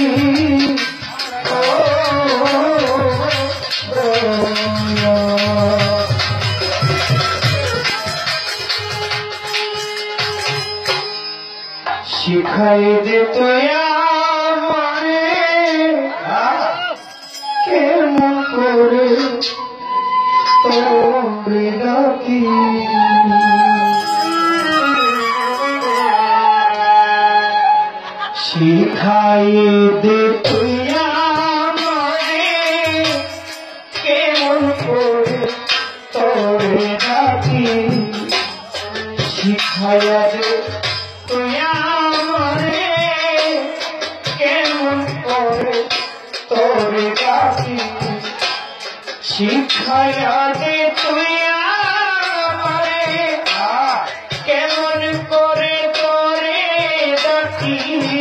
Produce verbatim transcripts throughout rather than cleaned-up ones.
শিখাই দে তুই আমারে কেমন করে তোরে ডাকি শিখাই দে তুই আমারে কেমন করে তোরে ডাকি শিখাইয়া দে তুই আমারে কেমন করে তোরে ডাকি শিখাইয়া দে তুই আমারে কেমন করে তোরে ডাকি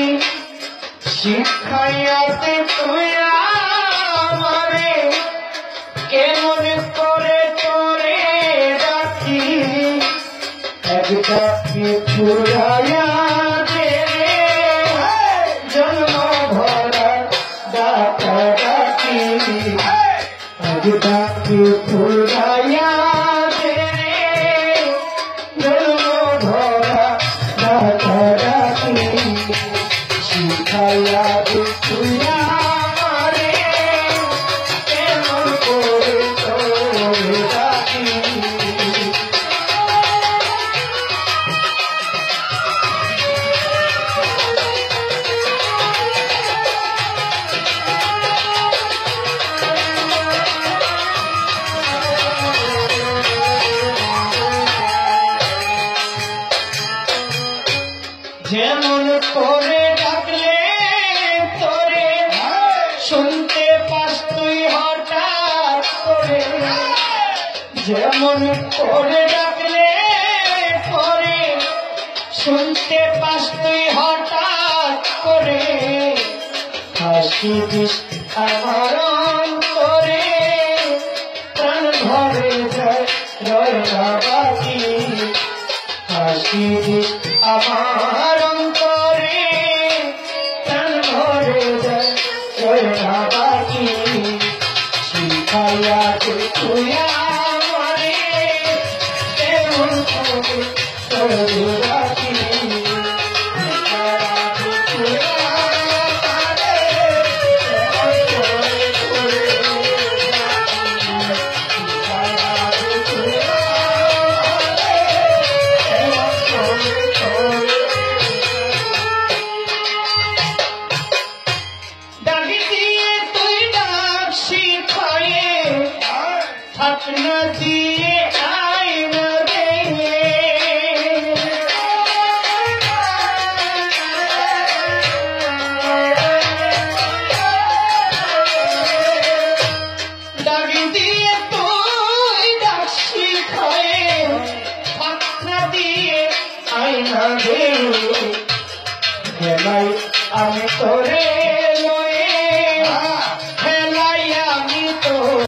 শিখাইয়া দে তুই আমারে কেমন করে তোরে ডাকি একটাকে ছুড়াইয়া দে জন্ম ভরা ডাকা ডাকি একটাকে ছুড়াইয়া দে জন্ম ভরা ডাকা ডাকি শিখাইয়া দে তুই আমারে কেমন করে তোরে ডাকি যেমন করে ডাকলে তোরে শুনতে পাস তুই হঠাৎ করে যেমন করে ডাকলে তোরে শুনতে পাস তুই হঠাৎ করে হাসি দিস আমার অন্তরে প্রাণ ভরে যায় রয় না বাকি হাসি দিস আমার অন্তরে প্রাণ ভরে যায় রয় না বাকি শিখাইয়া দে তুই আমারে কেমন করে তোরে ডাকি দিয়ে আইনা দিয়ে ডাকি দিয়ে তুই ডাকছি খায়ে পাখনা দিয়ে আইনা দিয়ে